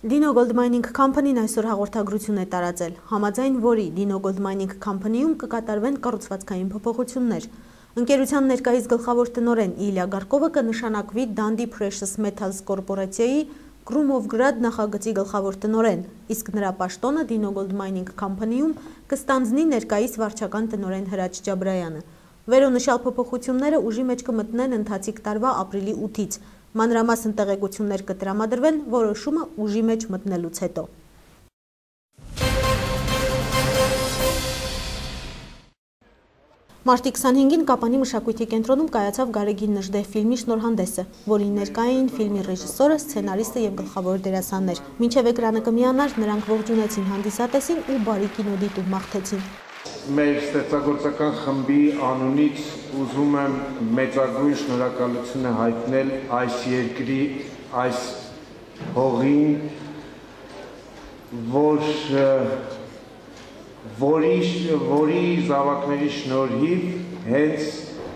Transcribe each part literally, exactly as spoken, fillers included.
Dino Gold Mining Company-ն այսօր հաղորդագրություն է տարածել, համաձայն որի Dino Gold Mining Company-ում կկատարվեն կառուցվածքային փոփոխություններ։ Ընկերության ներկայիս գլխավոր տնօրեն Իլյա Գարկովը կնշանակվի Dundee Precious Metals կորպորացիայի Krumlovgrad նախագծի գլխավոր տնօրեն, իսկ նրա պաշտոնը Dino Gold Mining Company-ում կստանձնի ներկայիս վարչական տնօրեն Հրաչ Ջաբրայանը։ Վերոնշյալ փոփոխությունները ուժի մեջ կմտնեն ընթացիկ տարվա ապրիլի ութից։ Մանրամասն տեղեկություններ կտրամադրվեն որոշումը ուժի մեջ մտնելուց հետո։ Մարտի քսանհինգին Կապանի մշակույթի կենտրոնում կայացավ Գարեգին Նժդեհ ֆիլմի շնորհանդեսը, որին ներկա էին ֆիլմի ռեժիսորը, սցենարիստը եւ գլխավոր դերասաններ։ Մինչև էկրանը կմիանար, նրանք ողջունեցին հանդիսատեսին ու բարի կինոդիտում մաղթեցին։ Մեր ստեղծագործական խմբի անունից ուզում եմ մեծագույն շնորհակալություն հայտնել այս երկրի, այս հողին, որ որի որի զավակների շնորհիվ հենց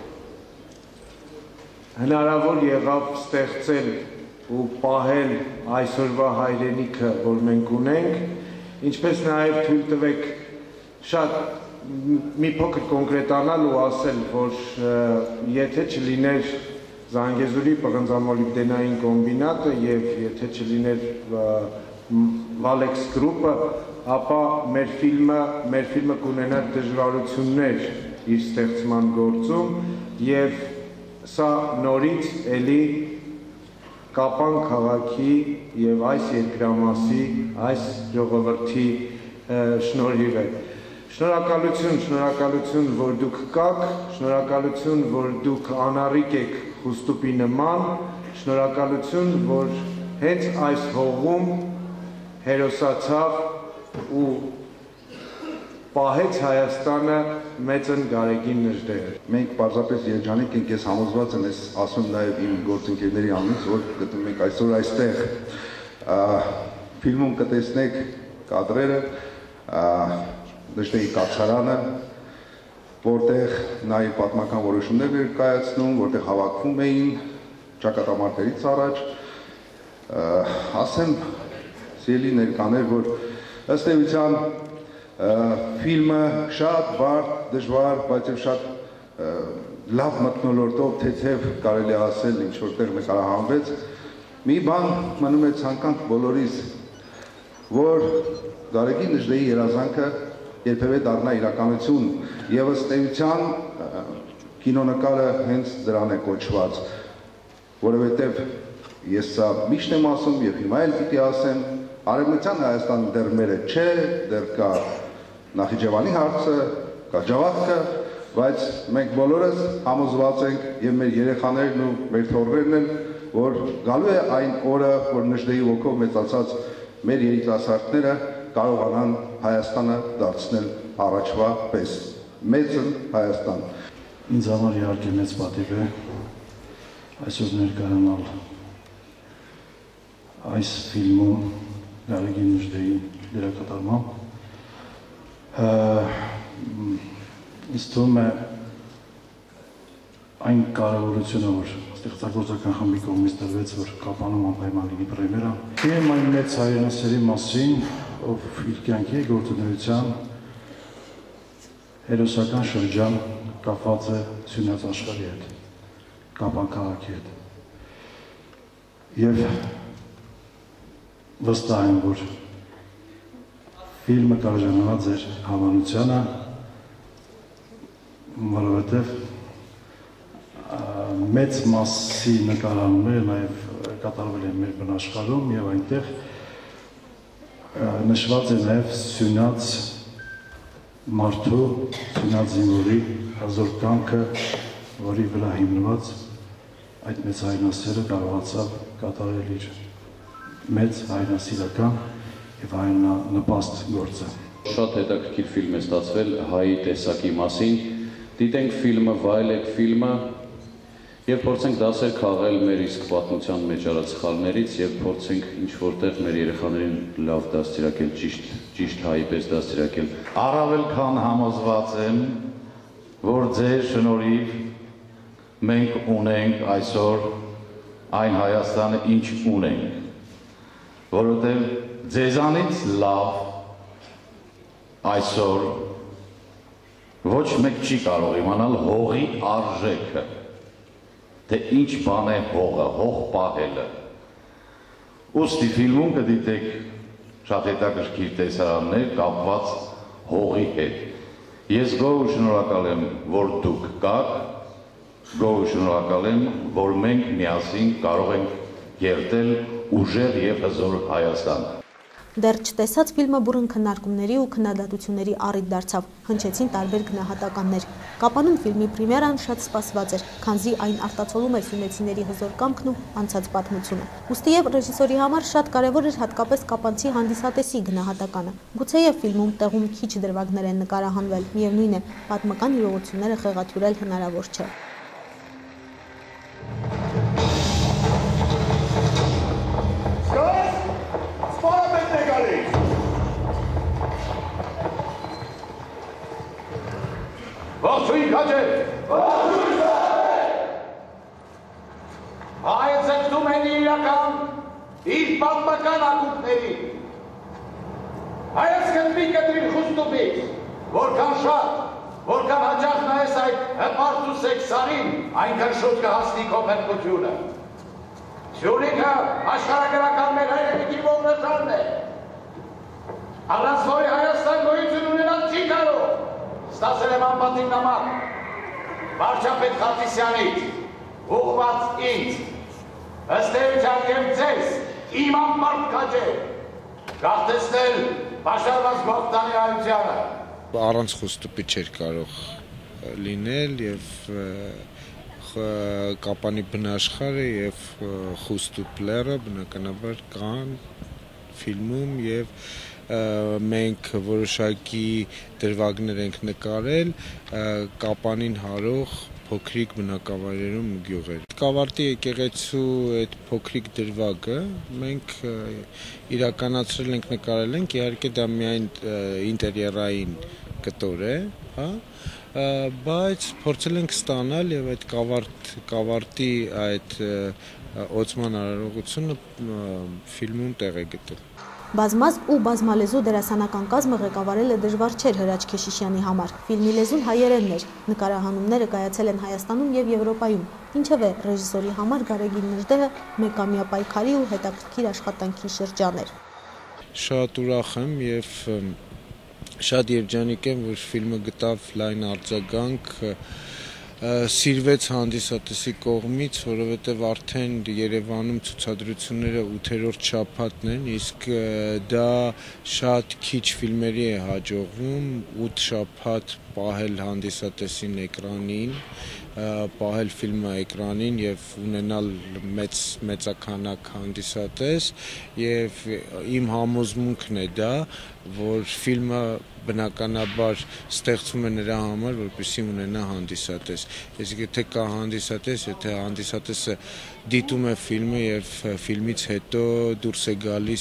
հնարավոր եղավ ստեղծել ու պահել այսօրվա հայրենիքը, որ մենք ունենք, ինչպես նաև թույլ տվեք շատ մի փոքր կոնկրետանալ ու ասել, որ եթե չլիներ Զանգեզուրի պղնձամոլիբդենային կոմբինատը եւ եթե չլիներ Valex Group-ը, ապա մեր ֆիլմը, մեր ֆիլմը կունենար դժվարություններ իր ստեղծման գործում եւ սա նորից էլի Կապան քաղաքի եւ այս երկրամասի, այս ժողովրդի շնորհիվ է։ Շնորհակալություն, շնորհակալություն, որ դուք կաք, շնորհակալություն, որ դուք անառիկ եք խուստուպի նման, շնորհակալություն, որ հենց այս հողում հերոսացավ ու պահեց Հայաստանը մեծն Գարեգին Նժդեհը։ Մենք պարզապես երջանիկ ենք, ես համոզված եմ, ես ասում նաև իմ գործընկերների անունից, որ գտնում եք այսօր այստեղ ֆիլմում կտեսնեք կադրերը, Նժդեհի կացարանը, որտեղ նա իր պատմական որոշումներ էր կայացնում, որտեղ հավաքվում էին ճակատամարտերից առաջ, ասեմ սիրելի ներկաներ, որ ըստ էության ֆիլմը շատ բարդ, դժվար, բայց եւ շատ լավ մթնոլորտով թեթև կարելի է ասել ինչ որտեղ նկարահանվեց։ Մի բան մնում է ցանկանք բոլորիս, որ Գարեգին Նժդեհի երազանքը երբևէ դառնա իրականություն եւ ըստ էության կինոնկարը հենց դրան է կոչված, որովհետեւ ես սա միշտ եմ ասում եւ հիմա էլ պիտի ասեմ, Արևմտյան Հայաստանը դեռ մերը չէ, դեռ կա Նախիջևանի հարցը, կա Ջավախքը, բայց մենք բոլորս համոզված ենք եւ մեր երեխաներն ու մեր թոռներն են, որ գալու է այն օրը, որ Նժդեհի ոգով մեծացած մեր երիտասարդները կարողանան Հայաստանը դարձնել առաջվա պես, մեծն Հայաստան։ Ինձ համար իհարկե մեծ պատիվ է այսօր ներկայանալ այս ֆիլմում Գարեգին Նժդեհի դերակատարմամբ։ Ինձ թվում է այն կարևորությունը, որ ստեղծագործական խմբի կողմից տրվեց, որ Կապանում անպայման լինի պրեմիերա։ Իմ այն մեծ հայրենասերի մասին, ով իր կյանքի գործունեության հերոսական շրջան կապված է Սյունյաց աշխարհի հետ, Կապան քաղաքի հետ։ Եվ վստահ եմ, որ ֆիլմը կարժանանա ձեր հավանությանը, որովհետև մեծ մասի նկարահանումները նաև կատարվել են մեր բնաշխարհում եւ այնտեղ նշված է նաև Սյունյաց մարդու, Սյունյաց զինվորի հազոր կյանքը, որի վրա հիմնված այդ մեծ հայրենասերը կարողացավ կատարել իր մեծ հայրենասիրական եւ հայրենանպաստ գործը։ Շատ հետաքրքիր ֆիլմ է ստացվել հայի տեսակի մասին։ Դիտենք ֆիլմը, վայելենք ֆիլմը եւ փորձենք դասեր քաղել մեր իսկ պատմության մեջ արած սխալներից եւ փորձենք ինչ որտեղ մեր երեխաներին լավ դաստիարակել, ճիշտ, ճիշտ հայի պես դաստիարակել։ Առավել քան համոզված եմ, որ ձեր շնորհիվ մենք ունենք այսօր այն Հայաստանը, ինչ ունենք։ որովհետև ձեզանից լավ այսօր ոչ մեկ չի կարող իմանալ հողի արժեքը, թե ինչ բան է հողը, հող պահելը։ Ուստի ֆիլմում կդիտեք շատ հետաքրքիր տեսարաններ կապված հողի հետ։ Ես գոհ ու շնորհակալ եմ, որ դուք կաք, գոհ ու շնորհակալ եմ, որ մենք միասին կարող ենք կերտել ուժեղ և հզոր Հայաստան։ Դեռ չտեսած ֆիլմը բուռն քննարկումների ու քննադատությունների առիթ դարձավ, հնչեցին տարբեր գնահատականներ։ Կապանում ֆիլմի պրեմիերան շատ սպասված էր, քանզի այն արտացոլում էր սյունեցիների հզոր կամքն ու անցած պատմությունը։ Ուստի և ռեժիսորի համար շատ կարևոր էր հատկապես կապանցի հանդիսատեսի գնահատականը։ Գուցեև ֆիլմում տեղում քիչ դրվագներ են նկարահանվել, միևնույն է, պատմական իրողությունները խեղաթյուրել հնարավոր չէ։ Ողջույն քաջեր։ Հայը ձգտում են իրական, իր պատմական ակունքների։ Հայը սկզբի կտրին խուստուպից, որքան շատ, որքան հաճախ նայես այդ հպարտ ու սեքսարին, այնքան շուտ կհասնի քո փրկությունը։ Սյունիքը աշխարհագրական մեր հայրենիքի ողնաշարն է։ Առանց որի Հայաստան գոյություն ունենալ չի կարող։ Ստացել եմ անպատիվ նամակ վարչապետ Խաչատրյանից, ուղղված ինձ, ըստ էության եմ ձեզ, իմ անպարտ քաջեր, գաղթեցնել պաշարված Բողոքյանի հայությանը։ Առանց խուստուպի չէր կարող լինել և Կապանի բնաշխարհը և խուստուպ լեռը բնականաբար կան ֆիլմում և մենք որոշակի դրվագներ ենք նկարել Կապանին հարող փոքրիկ բնակավայրերում ու գյուղեր։ Կավարտի եկեղեցու այդ փոքրիկ դրվագը մենք իրականացրել ենք, նկարել ենք, իհարկե դա միայն ինտերիերային կտոր է, հա, բայց փորձել ենք ստանալ եւ այդ կավարտ կավարտի այդ օծման արարողությունը ֆիլմում տեղ է գտել։ Բազմազգ ու բազմալեզու դերասանական կազմը ղեկավարելը դժվար չէր Հրաչ Քեշիշյանի համար։ Ֆիլմի լեզուն հայերենն էր, նկարահանումները կայացել են Հայաստանում և Եվրոպայում, ինչևէ ռեժիսորի համար Գարեգին Նժդեհը մեկամյա պայքարի ու հետաքրքիր աշխատանքի շրջան էր։ Շատ ուրախ եմ և շատ երջանիկ եմ, որ ֆիլմը գտավ լայն արձագանք, սիրվեց հանդիսատեսի կողմից, որովհետև արդեն Երևանում ցուցադրությունները ութերորդ շաբաթն են, իսկ դա շատ քիչ ֆիլմերի է հաջողվում, ութ շաբաթ պահել հանդիսատեսին էկրանին, պահել ֆիլմը էկրանին և ունենալ մեծ մեծաքանակ հանդիսատես և իմ համոզմունքն է դա, որ ֆիլմը բնականաբար ստեղծվում է նրա համար, որպեսզի ունենա հանդիսատես։ Իսկ եթե կա հանդիսատես, եթե հանդիսատեսը դիտում է ֆիլմը և ֆիլմից հետո դուրս է գալիս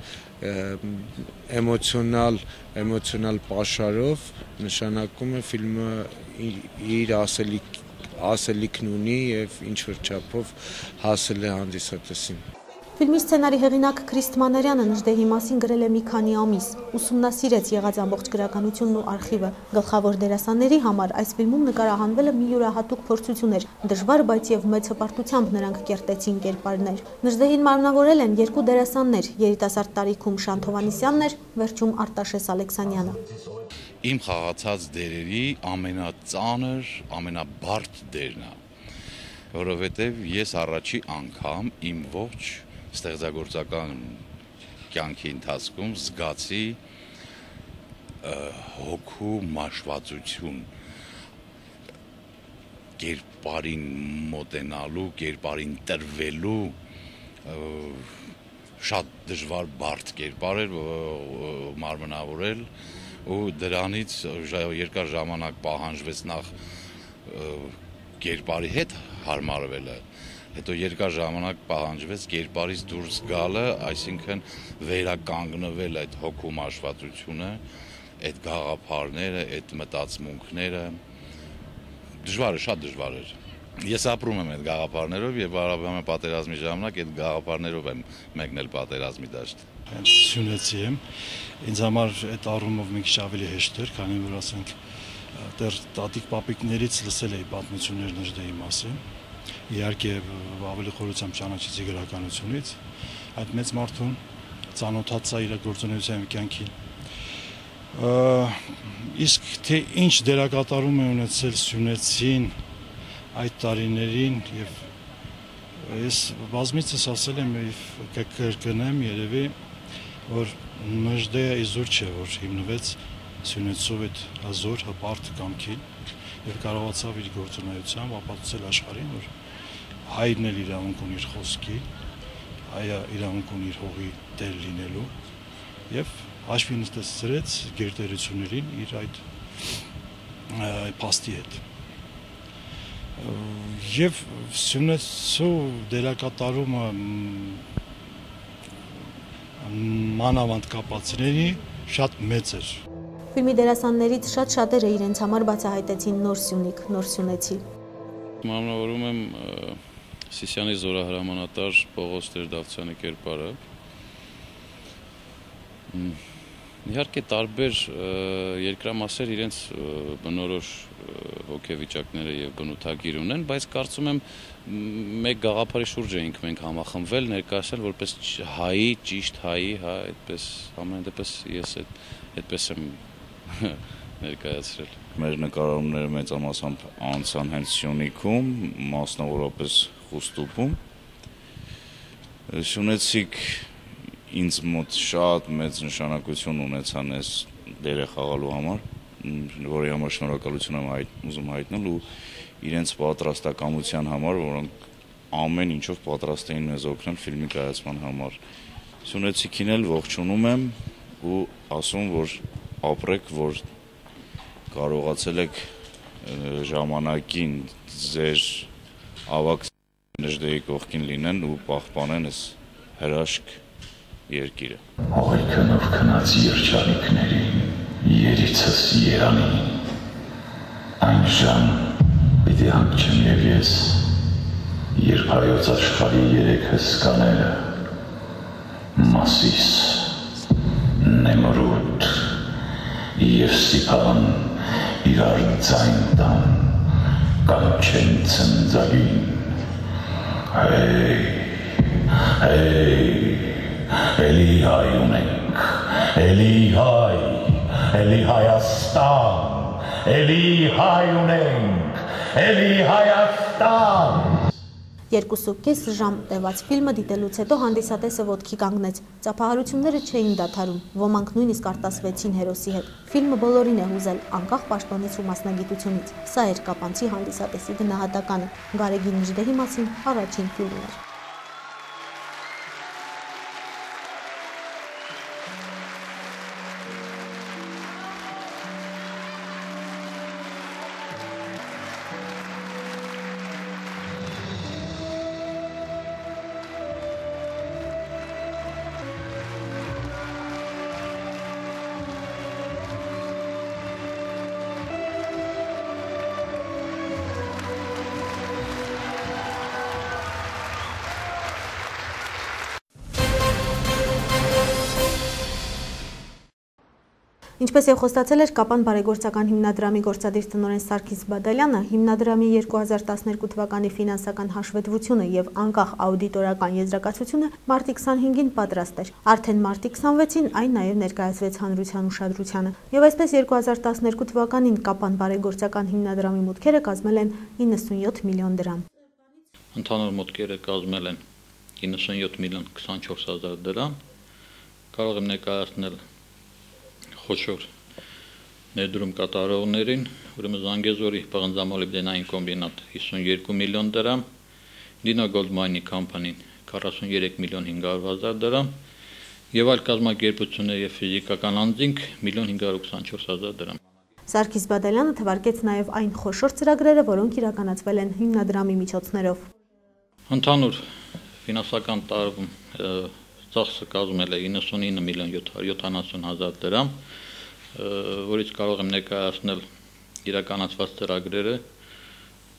էմոցիոնալ, էմոցիոնալ պաշարով, նշանակում է ֆիլմը իր ասելիք ասելիքն ունի և ինչ-որ չափով հասել է հանդիսատեսին։ Ֆիլմի սցենարի հեղինակ Քրիստ Մանարյանը Նժդեհի մասին գրել է մի քանի ամիս, ուսումնասիրեց եղած ամբողջ գրականությունն ու արխիվը։ Գլխավոր դերասանների համար այս ֆիլմում նկարահանվելը մի յուրահատուկ փորձություն էր, դժվար, բայց և մեծ հպարտությամբ նրանք կերտեցին կերպարներ։ Նժդեհին մարմնավորել են երկու դերասաններ՝ երիտասարդ տարիքում Շանթ Հովհաննիսյանն էր, վերջում Արտաշես Ալեքսանյանը։ Իմ խաղացած դերերի ամենածանր, ամենաբարդ դերն է, որովհետև ես առաջի անգամ իմ ողջ ստեղծագործական կյանքի ընթացքում զգացի հոգու մաշվածություն, կերպարին մոտենալու, կերպարին տրվելու, շատ դժվար բարդ կերպար էր մարմնավորել ու դրանից երկար ժամանակ պահանջվեց նախ կերպարի հետ հարմարվելը, հետո երկար ժամանակ պահանջվեց կերպարից դուրս գալը, այսինքն վերականգնվել այդ հոգու մաշվածությունը, այդ գաղափարները, այդ մտածմունքները, դժվար է, շատ դժվար էր։ Ես ապրում եմ այդ գաղափարներով եւ Արաբիական պատերազմի ժամանակ այդ գաղափարներով եմ մեկնել պատերազմի դաշտ։ Սյունեցի եմ, ինձ համար այդ առումով մի քիչ ավելի հեշտ էր, քանի որ ասենք դեռ տատիկ պապիկներից լսել էի պատմություններ Նժդեի մասին։ Իհարկե ավելի խորությամբ ճանաչեցի գրականությունից, այդ մեծ մարդուն ծանոթացա իր գործունեության կյանքին։ Իսկ թե ինչ դերակատարում է ունեցել Սյունեցին այդ տարիներին եւ ես բազմիցս ասել եմ եւ կկրկնեմ երևի որ Նժդեը իզուր չէ որ հիմնվեց Սյունեցով այդ հազոր հպարտ կամքին եւ կարողացավ իր գործունեությամբ ապացուցել աշխարհին որ հայրն էլ իրավունք ունի իր խոսքի, հայը իրավունք ունի իր հողի տեր լինելու եւ հաշվի նստեցրեց գերտերություններին իր այդ փաստի հետ։ Եվ Սյունեցու դերակատարումը մանավանդ կապացների շատ մեծ էր։ Ֆիլմի դերասաններից շատ շատերը իրենց համար բացահայտեցին նոր Սյունիք, նոր Սյունեցի։ Մանավարում եմ Սիսիանի զորահրամանատար Պողոս Տեր-Դավթյանի կերպարը։ Իհարկե տարբեր երկրամասեր իրենց բնորոշ հոգեվիճակները եւ բնութագիր ունեն, բայց կարծում եմ մեկ գաղափարի շուրջ էինք մենք համախմբվել, ներկայացնել որպես հայի, ճիշտ հայի, հա, այդպես ամեն դեպս ես այդպես եմ ներկայացրել։ Մեր նկարահանումները մեծամասամբ անցան հենց Սյունիքում, մասնավորապես Խուստուպում։ Սյունեցիք ինձ մոտ շատ մեծ նշանակություն ունեցան այս դերը խաղալու համար, որի համար շնորհակալություն եմ հայտ, ուզում հայտնել ու իրենց պատրաստակամության համար, որոնք ամեն ինչով պատրաստ էին մեզ օգնել ֆիլմի կայացման համար։ Սյունեցիքին էլ ողջունում եմ ու ասում, որ ապրեք, որ կարողացել եք ժամանակին ձեր ավակ Նժդեի կողքին լինեն ու պահպանեն այս հրաշք երկիրը։ Հողիքնով քնած երջանիկներին, երիցս երանին, այն ժամ պիտի հանգչեմ և ես, երբ հայոց աշխարհի երեք հսկաները, Մասիս, Նեմրուտ և Ստիփան իրար ձայն տան, կանչեն ծնծալին, հեյ, հեյ, էլի հայ ունենք, էլի հայ, էլի Հայաստան, էլի հայ ունենք, էլի Հայաստան։ Երկուսու կես ժամ տևած ֆիլմը դիտելուց հետո հանդիսատեսը ոտքի կանգնեց։ Ծափահարությունները չէին դադարում, ոմանք նույնիսկ արտասվեցին հերոսի հետ։ Ֆիլմը բոլորին է հուզել, անկախ պաշտոնից ու մասնագիտությունից։ Սա էր կապանցի հանդիսատեսի գնահատականը։ Գարեգին Նժդեի մասին առաջին ֆիլմն էր։ Ինչպես եւ խոստացել էր Կապան բարեգործական հիմնադրամի գործադիր տնօրեն Սարգիս Բադալյանը, հիմնադրամի երկու հազար տասներկու թվականի ֆինանսական հաշվետվությունը եւ անկախ աուդիտորական եզրակացությունը մարտի քսանհինգին պատրաստ էր։ Արդեն մարտի քսանվեցին այն նաեւ ներկայացվեց հանրության ուշադրությանը։ Եվ այսպես երկու հազար տասներկու թվականին Կապան բարեգործական հիմնադրամի մուտքերը կազմել են իննսունյոթ միլիոն դրամ։ Ընդհանուր մուտքերը կազմել են իննսունյոթ միլիոն քսանչորս հազար դրամ։ Կարող եմ ներկայացնել խոշոր ներդրում կատարողներին, ուրեմն Զանգեզուրի պղնձամոլիբդենային կոմբինատ հիսունյոթ միլիոն դրամ, Dino Gold Mining Company-ին քառասունյոթ միլիոն հինգ հարյուր հազար դրամ եւ այլ կազմակերպություններ եւ ֆիզիկական անձինք միլիոն հինգ հարյուր քսանչորս հազար դրամ։ Սարգիս Բադալյանը թվարկեց նաեւ այն խոշոր ծրագրերը, որոնք իրականացվել են հիմնադրամի միջոցներով։ Ընդհանուր ֆինանսական տարվում ծախսը կազմել է իննսունինը միլիոն յոթ հարյուր յոթանասուն հազար դրամ, որից կարող եմ ներկայացնել իրականացված ծրագրերը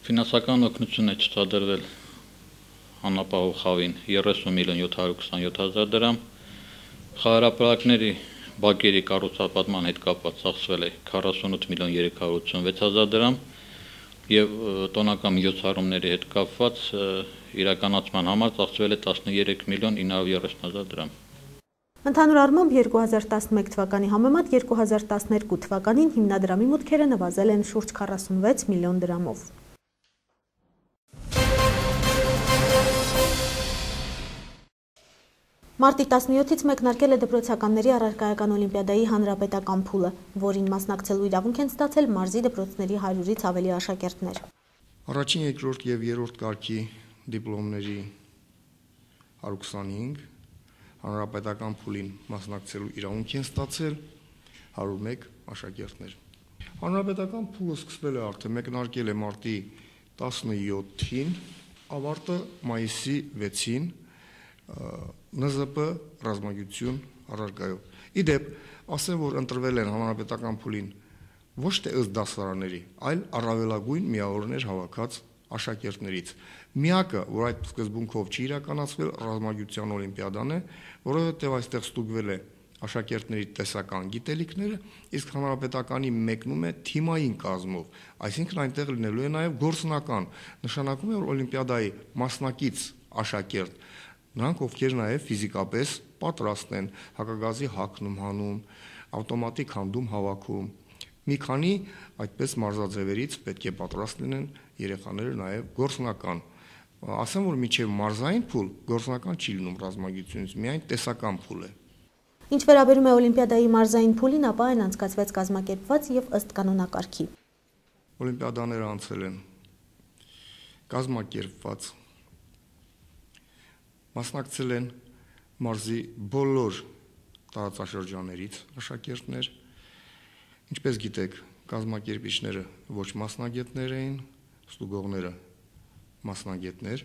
Ֆինանսական օգնություն է ցուցադրվել անապահով խավին երեսուն միլիոն յոթ հարյուր քսաներորդ հազար դրամ, խաղարապարակների բակերի կառուցապատման հետ կապված ծախսվել է քառասունութ միլիոն երեք հարյուր ութսունվեց հազար դրամ եւ տոնական միջոցառումների հետ կապված իրականացման համար ծախսվել է տասներեք միլիոն ինը հարյուր երեսուն հազար դրամ։ Ընդհանուր առմամբ երկու հազար տասնմեկ թվականի համեմատ երկու հազար տասներկու թվականին հիմնադրամի մուտքերը նվազել են շուրջ քառասունվեց միլիոն դրամով։ Մարտի տասնյոթից մեկնարկել է դպրոցականների առարկայական օլիմպիադայի հանրապետական փուլը, որին մասնակցելու իրավունք են ստացել մարզի դպրոցների հարյուրից ավելի աշակերտներ։ Առաջին, երկրորդ եւ երրորդ կարգի դիպլոմների հարյուր քսանհինգ, հանրապետական փուլին մասնակցելու իրավունք են ստացել հարյուր մեկ աշակերտներ։ Հանրապետական փուլը սկսվել է արդեն մեկնարկել է մարտի տասնյոթին, ավարտը մայիսի վեցին Ն Զ Պ ռազմագիտություն առարկայով։ Իդեպ, ասեմ, որ ընտրվել են հանրապետական փուլին ոչ թե ըստ դասարանների, այլ առավելագույն միավորներ հավաքած աշակերտներից։ Միակը, որ այդ սկզբունքով չի իրականացվել, ռազմագիտության օլիմպիադան է, որովհետև այստեղ ստուգվել է աշակերտների տեսական գիտելիքները, իսկ հանրապետականի մեկնում է թիմային կազմով, այսինքն այնտեղ լինելու է նաև գործնական, նշանակում է, որ օլիմպիադայի մասնակից աշակերտ նրանք, ովքեր նաև ֆիզիկապես պատրաստ են, հակագազի հագնում հանում, ավտոմատիկ հանդում հավաքում։ Մի քանի այդպես մարզաձևերից պետք է պատրաստ լինեն երեխաները նաև գործնական։ Ասեմ, որ մինչև մարզային փուլ գործնական չի լինում ռազմագիտությունից, միայն տեսական փուլ է։ Ինչ վերաբերում է օլիմպիադայի մարզային փուլին, ապա այն անցկացվեց կազմակերպված եւ ըստ կանոնակարգի։ Օլիմպիադաները անցել են կազմակերպված, մասնակցել են մարզի բոլոր տարածաշրջաններից աշակերտներ, ինչպես գիտեք, կազմակերպիչները ոչ մասնագետներ էին, ստուգողները մասնագետներ։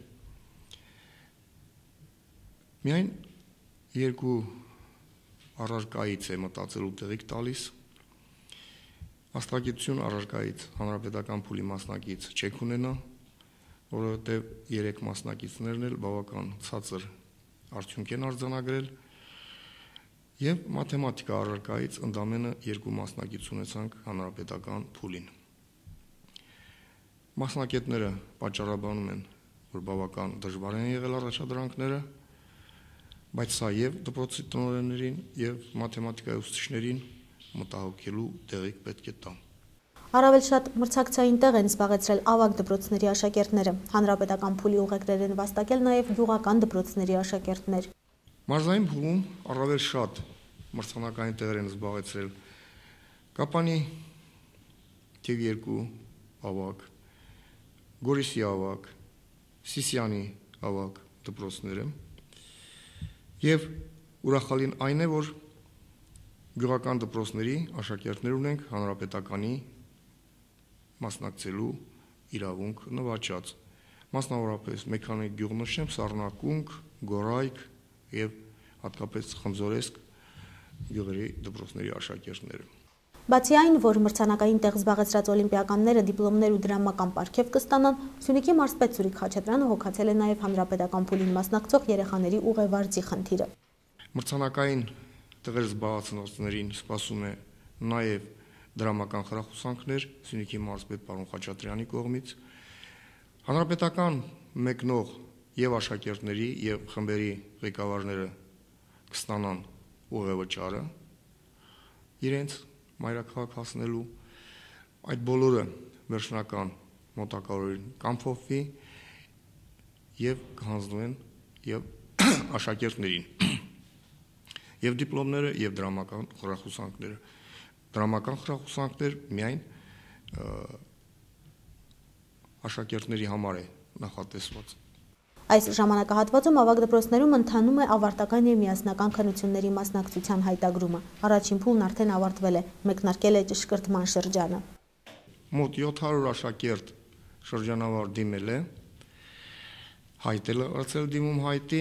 Միայն երկու առարկայից է մտածելու տեղիք տալիս, աստղագիտություն առարկայից հանրապետական փուլի մասնակից չեք ունենա, որովհետև երեք մասնակիցներն էլ բավական ցածր արդյունք են արձանագրել եւ մաթեմատիկա առարկայից ընդամենը երկու մասնակից ունեցանք հանրապետական փուլին։ Մասնակիցները պատճառաբանում են, որ բավական դժվար են եղել առաջադրանքները, բայց սա եւ դպրոցի տնօրեններին եւ մաթեմատիկայի ուսուցիչներին մտահոգելու տեղիք պետք է տա։ Առավել շատ մրցակցային տեղ են զբաղեցրել ավագ դպրոցների աշակերտները։ Հանրապետական փուլի ուղեկրեր են վաստակել նաև գյուղական դպրոցների աշակերտներ։ Մարզային փուլում առավել շատ մրցանակային տեղեր են զբաղեցրել Կապանի թիվ երկու ավագ, Գորիսի ավագ, Սիսիանի ավագ դպրոցները։ Եվ ուրախալին այն է, որ գյուղական դպրոցների աշակերտներ ունենք հանրապետականի մասնակցելու իրավունք նվաճած։ Մասնավորապես մեկ քանի գյուղ նշեմ՝ Սառնակունք, Գորայք եւ հատկապես Խնձորեսկ գյուղերի դպրոցների աշակերտները։ Բացի այն, որ մրցանակային տեղ զբաղեցրած օլիմպիականները դիպլոմներ ու դրամական պարգև կստանան, Սյունիքի մարզպետ Սուրիկ Խաչատրյանը հոգացել է նաև հանրապետական փուլին մասնակցող երեխաների ուղևարձի խնդիրը։ Մրցանակային տեղեր զբաղեցնողներին սպասում է նաև դրամական խրախուսանքներ Սյունիքի մարզպետ պարոն Խաչատրյանի կողմից։ Հանրապետական մեկնող եւ աշակերտների եւ խմբերի ղեկավարները կստանան ուղևճարը իրենց մայրաքաղաք հասնելու, այդ բոլորը վերջնական մոտակարորեն կամփոփվի եւ կհանձնվեն եւ աշակերտներին եւ դիպլոմները եւ դրամական խրախուսանքները։ Դրամական խրախուսանքներ միայն աշակերտների համար է նախատեսված։ Այս ժամանակահատվածում ավագ դպրոցներում ընթանում է ավարտական եւ միասնական քննությունների մասնակցության հայտագրումը։ Առաջին փուլն արդեն ավարտվել է, մեկնարկել է ճշգրտման շրջանը։ Մոտ յոթ հարյուր աշակերտ շրջանավար դիմել է, հայտ է լրացել դիմում հայտի։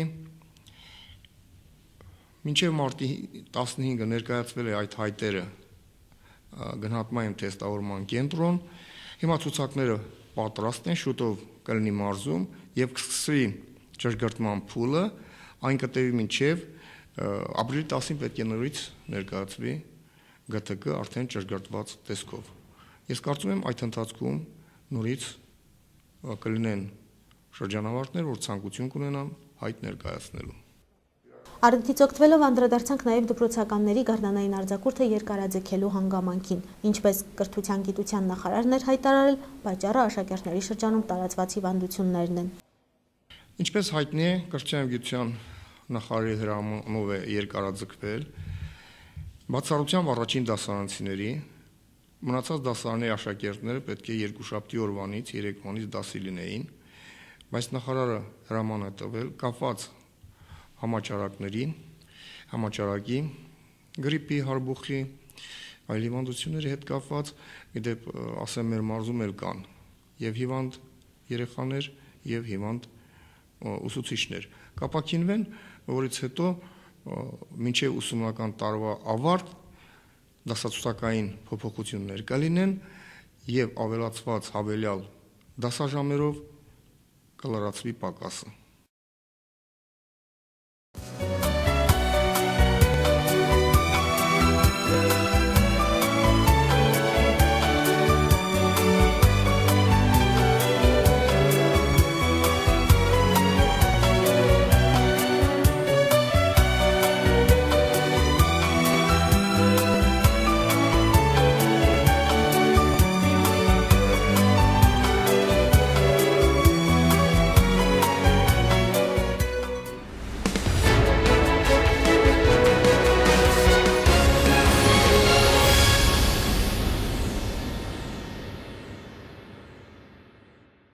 Մինչև մարտի տասնհինգը ներկայացվել է այդ հայտերը գնահատման եւ թեստավորման կենտրոն։ Հիմա ցուցակները պատրաստ են, շուտով կլինի մարզում եւ կսկսվի ճշգրտման փուլը, այն կտևի մինչեւ ապրիլի տասին պետք է նորից ներկայացվի Գ Თ Կ արդեն ճշգրտված տեսքով։ Ես կարծում եմ այդ ընթացքում նորից կլինեն շրջանավարտներ, որ ցանկություն կունենան հայտ ներկայացնելու։ Առիթից օգտվելով անդրադարձանք նաև դպրոցականների գարնանային արձակուրդը երկարաձգելու հանգամանքին, ինչպես կրթության գիտության նախարարն էր հայտարարել, պատճառը աշակերտների շրջանում տարածված հիվանդություններն են։ Ինչպես հայտնի է, կրթության գիտության նախարարի հրամանով է երկարաձգվել բացառությամբ առաջին դասարանցիների, մնացած դասարանների աշակերտները պետք է երկուշաբթի օրվանից երեկվանից դասի լինեին, բայց նախարարը հրաման է տվել կապված համաճարակներին, համաճարակի, գրիպի, հարբուխի, այլ հիվանդությունների հետ կապված, իդեպ ասեմ մեր մարզում էլ կան եւ հիվանդ երեխաներ եւ հիվանդ ուսուցիչներ։ Կապակինվեն, որից հետո մինչև ուսումնական տարվա ավարտ դասացուցակային փոփոխություններ կլինեն եւ ավելացված հավելյալ դասաժամերով կլրացվի պակասը։